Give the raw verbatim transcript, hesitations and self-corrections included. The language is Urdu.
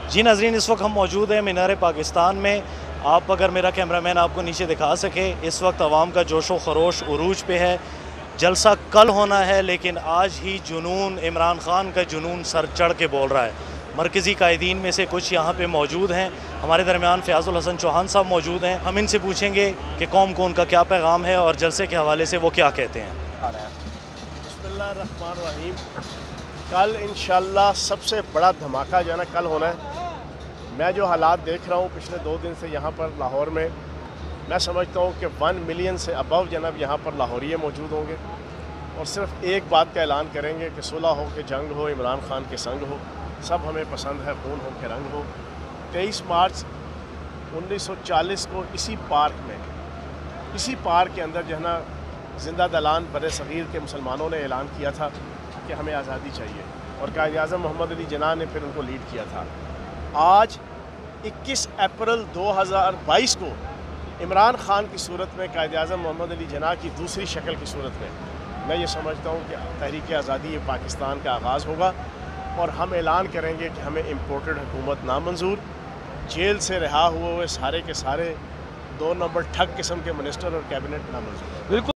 جی ناظرین، اس وقت ہم موجود ہیں مینار پاکستان میں. آپ اگر میرا کیمرہ مین آپ کو نیچے دکھا سکے، اس وقت عوام کا جوش و خروش عروج پہ ہے. جلسہ کل ہونا ہے لیکن آج ہی جنون، عمران خان کا جنون سر چڑھ کے بول رہا ہے. مرکزی قائدین میں سے کچھ یہاں پہ موجود ہیں. ہمارے درمیان فیاض الحسن چوہان صاحب موجود ہیں. ہم ان سے پوچھیں گے کہ قوم کو ان کا کیا پیغام ہے اور جلسے کے حوالے سے وہ کیا کہتے ہیں. بسم اللہ الرحمن الرحیم. کل انشاءاللہ سب سے بڑا دھماکہ جو ہے نا کل ہونا ہے. میں جو حالات دیکھ رہا ہوں پچھلے دو دن سے یہاں پر لاہور میں، میں سمجھتا ہوں کہ ون ملین سے ابو جناب یہاں پر لاہوریے موجود ہوں گے اور صرف ایک بات کا اعلان کریں گے کہ صلح ہو کہ جنگ ہو، عمران خان کے سنگ ہو، سب ہمیں پسند ہے، خون ہو کہ رنگ ہو. تیئیس مارچ انیس سو چالیس کو اسی پارک میں اسی پارک کے اندر جو ہے نا زندہ دلان بر صغیر کے مسلمانوں نے اعلان کیا تھا کہ ہمیں آزادی چاہیے، اور قائد اعظم محمد علی جناح نے پھر ان کو لیڈ کیا تھا. آج اکیس اپریل دو ہزار بائیس کو عمران خان کی صورت میں، قائد اعظم محمد علی جناح کی دوسری شکل کی صورت میں، میں یہ سمجھتا ہوں کہ تحریک آزادی پاکستان کا آغاز ہوگا اور ہم اعلان کریں گے کہ ہمیں امپورٹڈ حکومت نامنظور. جیل سے رہا ہوئے ہوئے سارے کے سارے دو نمبر ٹھگ قسم کے منسٹر اور کیبنٹ نامنظور. بالکل.